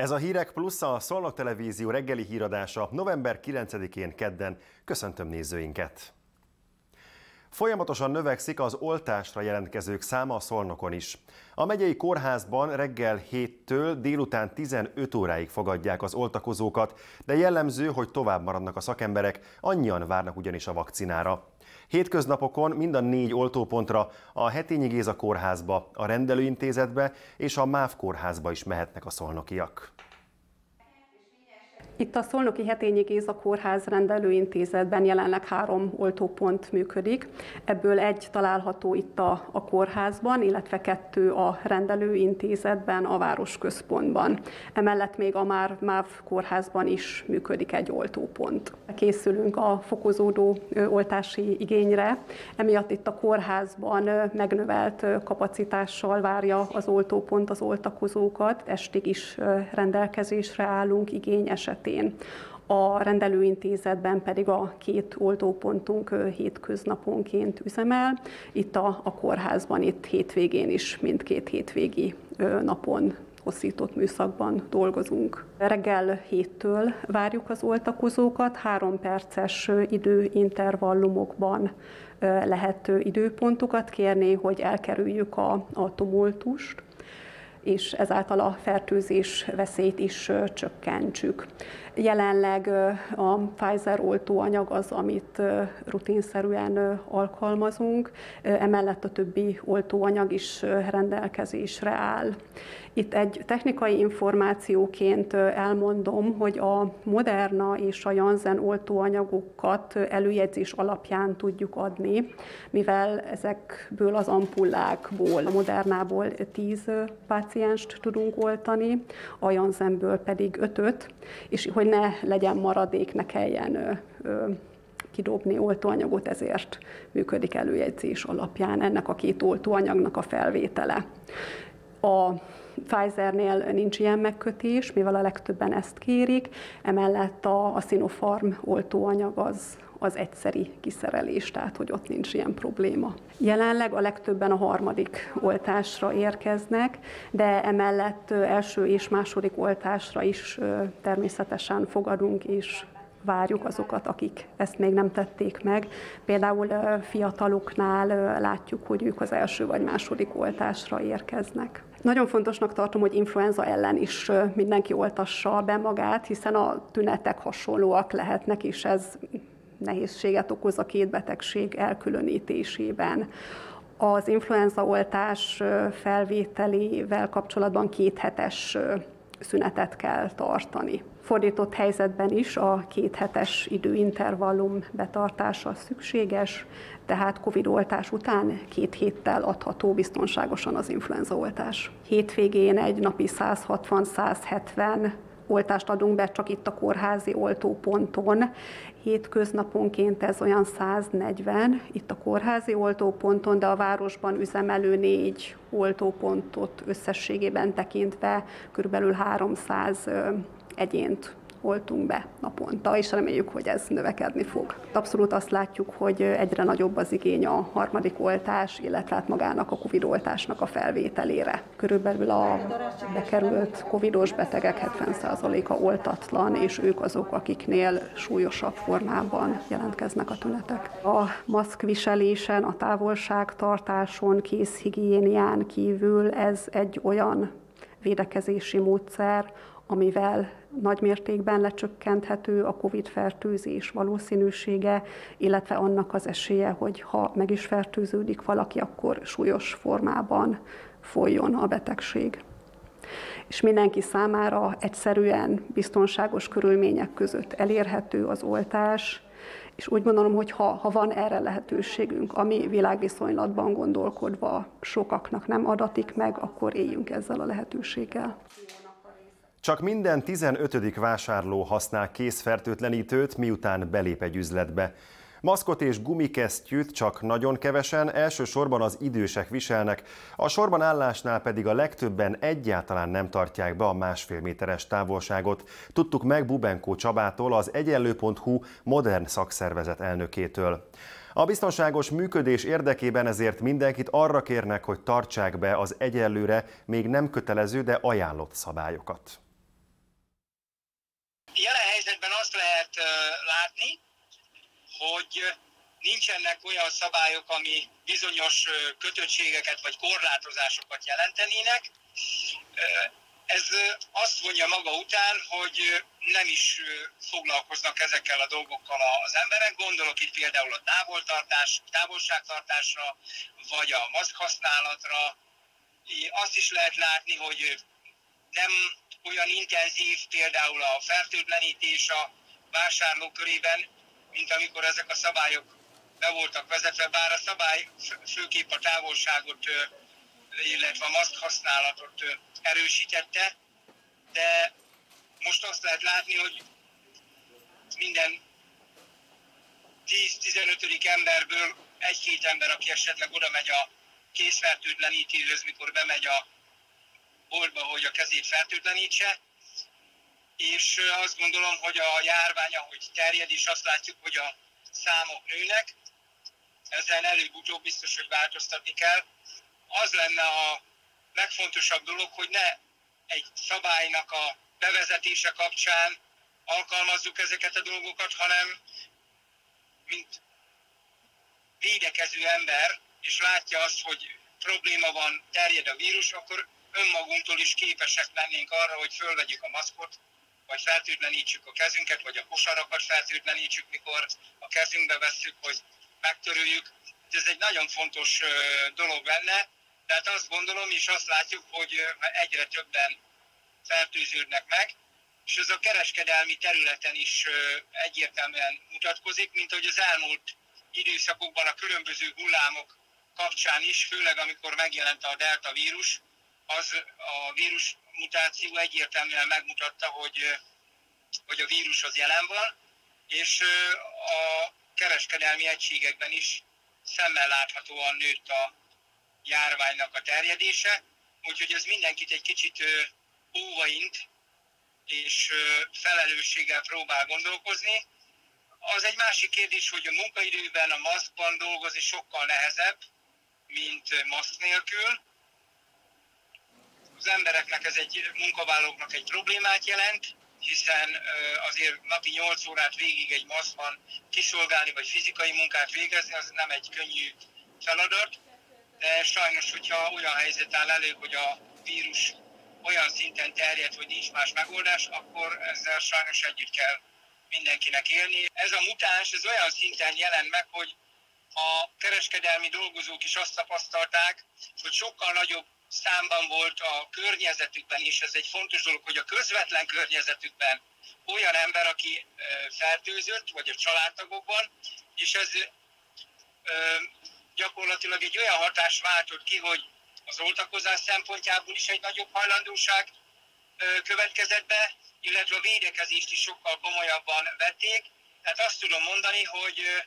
Ez a Hírek Plusz, a Szolnok Televízió reggeli híradása november 9-én kedden. Köszöntöm nézőinket! Folyamatosan növekszik az oltásra jelentkezők száma a Szolnokon is. A megyei kórházban reggel 7-től délután 15 óráig fogadják az oltakozókat, de jellemző, hogy tovább maradnak a szakemberek, annyian várnak ugyanis a vakcinára. Hétköznapokon mind a 4 oltópontra, a Hetényi Géza kórházba, a rendelőintézetbe és a MÁV kórházba is mehetnek a szolnokiak. Itt a szolnoki Hetényi Géza kórház rendelőintézetben jelenleg 3 oltópont működik. Ebből 1 található itt a kórházban, illetve 2 a rendelőintézetben, a városközpontban. Emellett még a MÁV kórházban is működik 1 oltópont. Készülünk a fokozódó oltási igényre, emiatt itt a kórházban megnövelt kapacitással várja az oltópont az oltakozókat. Estig is rendelkezésre állunk igény esetén. A rendelőintézetben pedig a 2 oltópontunk hétköznaponként üzemel. Itt a kórházban itt hétvégén is mindkét hétvégi napon hosszított műszakban dolgozunk. Reggel 7-től várjuk az oltakozókat, 3 perces időintervallumokban lehet időpontokat kérni, hogy elkerüljük a tumultust, és ezáltal a fertőzés veszélyt is csökkentsük. Jelenleg a Pfizer oltóanyag az, amit rutinszerűen alkalmazunk, emellett a többi oltóanyag is rendelkezésre áll. Itt egy technikai információként elmondom, hogy a Moderna és a Janssen oltóanyagokat előjegyzés alapján tudjuk adni, mivel ezekből az ampullákból, a Modernából 10 pácienst tudunk oltani, a Janssenből pedig 5-öt, és hogy ne legyen maradék, ne kelljen kidobni oltóanyagot, ezért működik előjegyzés alapján ennek a 2 oltóanyagnak a felvétele. A Pfizernél nincs ilyen megkötés, mivel a legtöbben ezt kérik, emellett a Sinopharm oltóanyag az egyszeri kiszerelés, tehát hogy ott nincs ilyen probléma. Jelenleg a legtöbben a 3. oltásra érkeznek, de emellett első és második oltásra is természetesen fogadunk és várjuk azokat, akik ezt még nem tették meg. Például fiataloknál látjuk, hogy ők az első vagy második oltásra érkeznek. Nagyon fontosnak tartom, hogy influenza ellen is mindenki oltassa be magát, hiszen a tünetek hasonlóak lehetnek, és ez nehézséget okoz a 2 betegség elkülönítésében. Az influenzaoltás felvételével kapcsolatban 2 hetes szünetet kell tartani. Fordított helyzetben is a 2 hetes időintervallum betartása szükséges, tehát Covid-oltás után 2 héttel adható biztonságosan az influenzaoltás. Hétvégén egy napi 160-170 oltást adunk be csak itt a kórházi oltóponton. Hétköznaponként ez olyan 140 itt a kórházi oltóponton, de a városban üzemelő 4 oltópontot összességében tekintve körülbelül 300 egyént oltunk be naponta, és reméljük, hogy ez növekedni fog. Abszolút azt látjuk, hogy egyre nagyobb az igény a 3. oltás, illetve hát magának a Covid-oltásnak a felvételére. Körülbelül a bekerült Covidos betegek 70%-a oltatlan, és ők azok, akiknél súlyosabb formában jelentkeznek a tünetek. A maszkviselésen, a távolságtartáson, kézhigiénián kívül ez egy olyan védekezési módszer, amivel nagy mértékben lecsökkenthető a Covid-fertőzés valószínűsége, illetve annak az esélye, hogy ha meg is fertőződik valaki, akkor súlyos formában folyjon a betegség. És mindenki számára egyszerűen, biztonságos körülmények között elérhető az oltás, és úgy gondolom, hogy ha van erre lehetőségünk, ami világviszonylatban gondolkodva sokaknak nem adatik meg, akkor éljünk ezzel a lehetőséggel. Csak minden 15. vásárló használ kézfertőtlenítőt, miután belép egy üzletbe. Maszkot és gumikesztyűt csak nagyon kevesen, elsősorban az idősek viselnek, a sorban állásnál pedig a legtöbben egyáltalán nem tartják be a 1,5 méteres távolságot. Tudtuk meg Bubenkó Csabától, az Egyenlő.hu modern szakszervezet elnökétől. A biztonságos működés érdekében ezért mindenkit arra kérnek, hogy tartsák be az egyelőre még nem kötelező, de ajánlott szabályokat. Jelen helyzetben azt lehet látni, hogy nincsenek olyan szabályok, ami bizonyos kötöttségeket vagy korlátozásokat jelentenének. Ez azt vonja maga után, hogy nem is foglalkoznak ezekkel a dolgokkal az emberek. Gondolok itt például a távolságtartásra, vagy a maszk használatra. Azt is lehet látni, hogy nem olyan intenzív például a fertőtlenítés a vásárlók körében, mint amikor ezek a szabályok be voltak vezetve, bár a szabály főképp a távolságot, illetve a maszk használatot erősítette, de most azt lehet látni, hogy minden 10-15. emberből egy-két ember, aki esetleg oda megy a készfertőtlenítéshez, mikor bemegy a boltba, hogy a kezét fertőtlenítse, és azt gondolom, hogy a járvány, ahogy terjed, és azt látjuk, hogy a számok nőnek, ezzel előbb-utóbb biztos, hogy változtatni kell. Az lenne a legfontosabb dolog, hogy ne egy szabálynak a bevezetése kapcsán alkalmazzuk ezeket a dolgokat, hanem mint védekező ember, és látja azt, hogy probléma van, terjed a vírus, akkor önmagunktól is képesek lennénk arra, hogy fölvegyük a maszkot, vagy fertőtlenítsük a kezünket, vagy a kosarakat fertőtlenítsük, mikor a kezünkbe vesszük, hogy megtöröljük. Ez egy nagyon fontos dolog lenne, tehát azt gondolom, és azt látjuk, hogy egyre többen fertőződnek meg, és ez a kereskedelmi területen is egyértelműen mutatkozik, mint hogy az elmúlt időszakokban a különböző hullámok kapcsán is, főleg amikor megjelent a delta vírus, az a vírus mutáció egyértelműen megmutatta, hogy a vírus az jelen van, és a kereskedelmi egységekben is szemmel láthatóan nőtt a járványnak a terjedése, úgyhogy ez mindenkit egy kicsit óvaint, és felelősséggel próbál gondolkozni. Az egy másik kérdés, hogy a munkaidőben a maszkban dolgozni sokkal nehezebb, mint maszk nélkül. Az embereknek ez egy munkavállalóknak egy problémát jelent, hiszen azért napi 8 órát végig egy maszkban kiszolgálni, vagy fizikai munkát végezni, az nem egy könnyű feladat, de sajnos, hogyha olyan helyzet áll elő, hogy a vírus olyan szinten terjed, hogy nincs más megoldás, akkor ezzel sajnos együtt kell mindenkinek élni. Ez a mutáns, ez olyan szinten jelent meg, hogy a kereskedelmi dolgozók is azt tapasztalták, hogy sokkal nagyobb számban volt a környezetükben, és ez egy fontos dolog, hogy a közvetlen környezetükben olyan ember, aki fertőzött, vagy a családtagokban, és ez gyakorlatilag egy olyan hatást váltott ki, hogy az oltakozás szempontjából is egy nagyobb hajlandóság következett be, illetve a védekezést is sokkal komolyabban vették. Tehát azt tudom mondani, hogy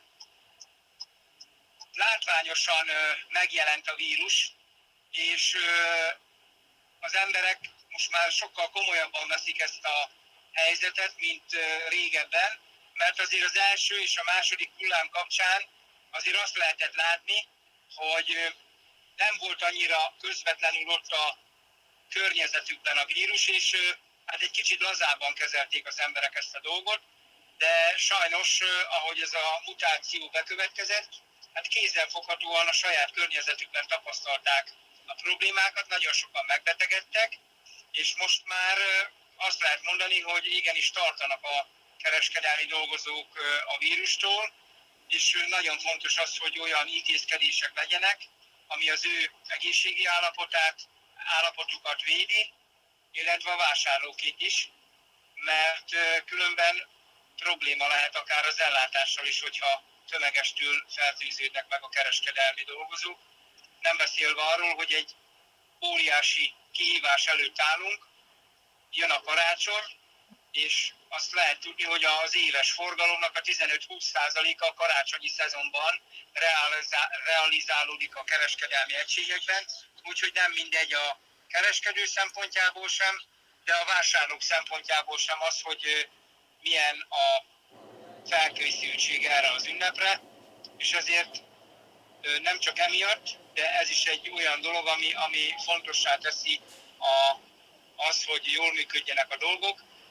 látványosan megjelent a vírus, és az emberek most már sokkal komolyabban veszik ezt a helyzetet, mint régebben, mert azért az első és a második hullám kapcsán azért azt lehetett látni, hogy nem volt annyira közvetlenül ott a környezetükben a vírus, és hát egy kicsit lazábban kezelték az emberek ezt a dolgot, de sajnos, ahogy ez a mutáció bekövetkezett, hát kézzelfoghatóan a saját környezetükben tapasztalták a problémákat, nagyon sokan megbetegedtek, és most már azt lehet mondani, hogy igenis tartanak a kereskedelmi dolgozók a vírustól, és nagyon fontos az, hogy olyan intézkedések legyenek, ami az ő egészségi állapotukat védi, illetve a vásárlókét is, mert különben probléma lehet akár az ellátással is, hogyha tömegestül fertőződnek meg a kereskedelmi dolgozók. Nem beszélve arról, hogy egy óriási kihívás előtt állunk, jön a karácsony, és azt lehet tudni, hogy az éves forgalomnak a 15-20%-a a karácsonyi szezonban realizálódik a kereskedelmi egységekben, úgyhogy nem mindegy a kereskedő szempontjából sem, de a vásárlók szempontjából sem az, hogy milyen a felkészültség erre az ünnepre, és ezért nem csak emiatt, de ez is egy olyan dolog, ami fontossá teszi az, hogy jól működjenek a dolgok.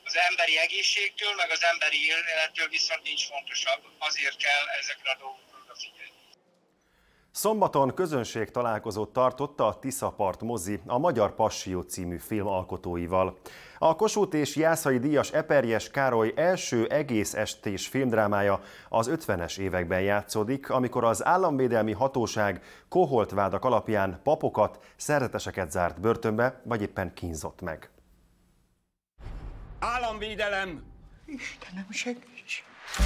Az emberi egészségtől, meg az emberi élettől viszont nincs fontosabb. Azért kell ezekre a dolgokra odafigyelni. Szombaton közönségtalálkozót tartott a Tiszapart mozi a Magyar Passió című film alkotóival. A Kossuth és Jászai díjas Eperjes Károly első egész estés filmdrámája az 50-es években játszódik, amikor az államvédelmi hatóság koholtvádak alapján papokat, szerzeteseket zárt börtönbe, vagy éppen kínzott meg. Államvédelem! Istenem, segíts!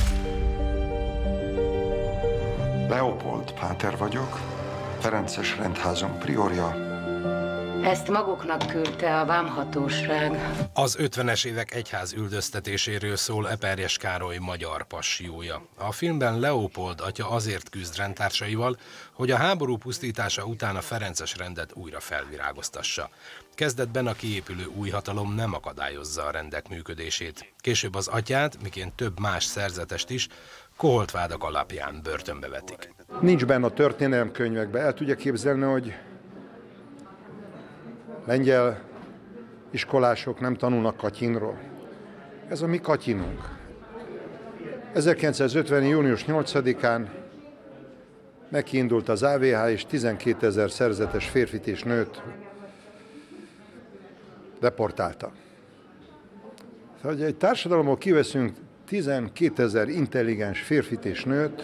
Leopold Páter vagyok, Ferences rendházam priorja. Ezt maguknak küldte a vámhatóság. Az 50-es évek egyház üldöztetéséről szól Eperjes Károly magyar passiója. A filmben Leopold atya azért küzd rendtársaival, hogy a háború pusztítása után a ferences rendet újra felvirágoztassa. Kezdetben a kiépülő új hatalom nem akadályozza a rendek működését. Később az atyát, miként több más szerzetest is, koholtvádak alapján börtönbe vetik. Nincs benne a történelemkönyvekben. El tudja képzelni, hogy lengyel iskolások nem tanulnak Katyinról. Ez a mi Katyinunk. 1950. június 8-án megindult az AVH, és 12 000 szerzetes férfit és nőt deportáltak. Szóval, hogy egy társadalomból kiveszünk 12 000 intelligens férfit és nőt,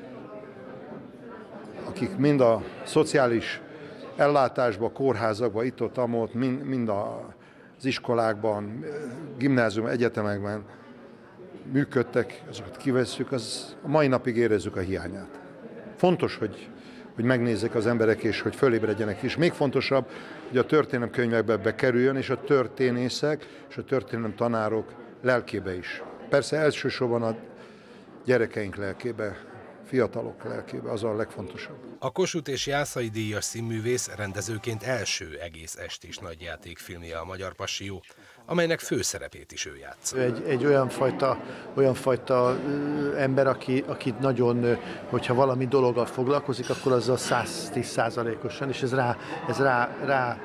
akik mind a szociális ellátásban, kórházakban, itt-ott, mind az iskolákban, gimnázium, egyetemekben működtek, azokat kivesszük, az a mai napig érezzük a hiányát. Fontos, hogy megnézzék az emberek, és hogy fölébredjenek is. Még fontosabb, hogy a történelemkönyvekbe bekerüljön, és a történészek és a történelem tanárok lelkébe is. Persze elsősorban a gyerekeink lelkébe, fiatalok lelkébe, az a legfontosabb. A Kossuth és Jászai díjas színművész rendezőként első egész estés nagyjátékfilmje a Magyar Passió, amelynek főszerepét is ő játsza. Egy olyan fajta ember, aki nagyon, hogyha valami dologgal foglalkozik, akkor azzal 110%-osan, és ez rá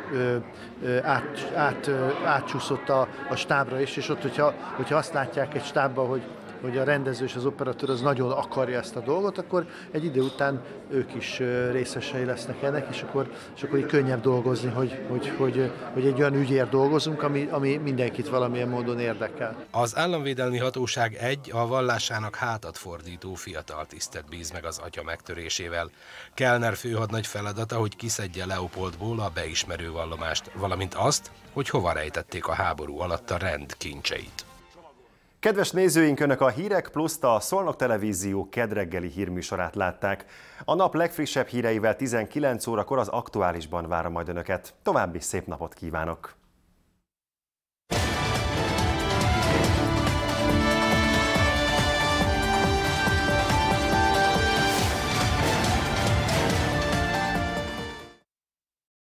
átcsúszott a stábra is, és ott, hogyha azt látják egy stábban, hogy a rendező és az operatőr az nagyon akarja ezt a dolgot, akkor egy idő után ők is részesei lesznek ennek, és akkor így könnyebb dolgozni, hogy egy olyan ügyért dolgozunk, ami mindenkit valamilyen módon érdekel. Az államvédelmi hatóság a vallásának hátat fordító fiatal tisztet bíz meg az atya megtörésével. Kellner főhadnagy feladata, hogy kiszedje Leopoldból a beismerő vallomást, valamint azt, hogy hova rejtették a háború alatt a rend kincseit. Kedves nézőink, Önök a Hírek Pluszt, a Szolnok Televízió kedreggeli hírműsorát látták. A nap legfrissebb híreivel 19 órakor az Aktuálisban várom majd Önöket. További szép napot kívánok!